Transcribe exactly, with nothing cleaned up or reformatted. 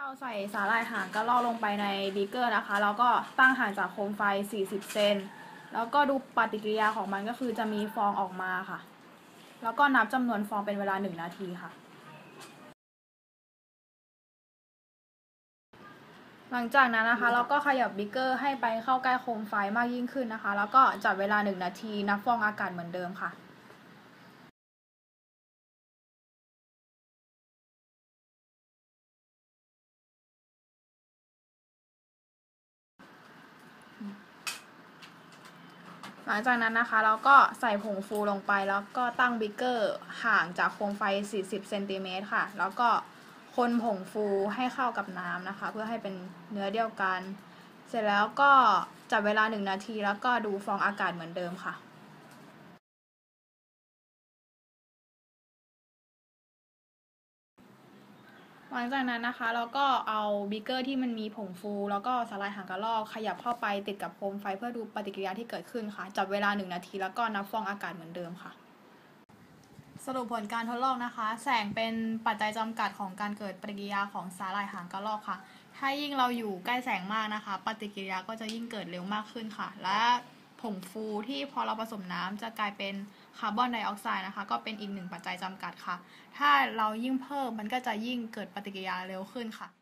เราใส่สาหร่ายหางกระรอกลงไปในบีเกอร์นะคะแล้วก็ตั้งห่างจากโคมไฟสี่สิบเซนแล้วก็ดูปฏิกิริยาของมันก็คือจะมีฟองออกมาค่ะแล้วก็นับจำนวนฟองเป็นเวลาหนึ่งนาทีค่ะหลังจากนั้นนะคะเราก็ขยับบีเกอร์ให้ไปเข้าใกล้โคมไฟมากยิ่งขึ้นนะคะแล้วก็จับเวลาหนึ่งนาทีนับฟองอากาศเหมือนเดิมค่ะหลังจากนั้นนะคะเราก็ใส่ผงฟูลงไปแล้วก็ตั้งบีเกอร์ห่างจากโคมไฟสี่สิบเซนติเมตรค่ะแล้วก็คนผงฟูให้เข้ากับน้ำนะคะเพื่อให้เป็นเนื้อเดียวกันเสร็จแล้วก็จับเวลาหนึ่งนาทีแล้วก็ดูฟองอากาศเหมือนเดิมค่ะหลังจากนั้นนะคะเราก็เอาบีเกอร์ที่มันมีผงฟูแล้วก็สาหร่ายหางกระรอกขยับเข้าไปติดกับโคมไฟเพื่อดูปฏิกิริยาที่เกิดขึ้นค่ะจับเวลาหนึ่งนาทีแล้วก็นับฟองอากาศเหมือนเดิมค่ะสรุปผลการทดลองนะคะแสงเป็นปัจจัยจำกัดของการเกิดปฏิกิริยาของสาหร่ายหางกระรอกค่ะถ้ายิ่งเราอยู่ใกล้แสงมากนะคะปฏิกิริยาก็จะยิ่งเกิดเร็วมากขึ้นค่ะและผงฟูที่พอเราผสมน้ำจะกลายเป็นคาร์บอนไดออกไซด์นะคะก็เป็นอีกหนึ่งปัจจัยจำกัดค่ะถ้าเรายิ่งเพิ่มมันก็จะยิ่งเกิดปฏิกิริยาเร็วขึ้นค่ะ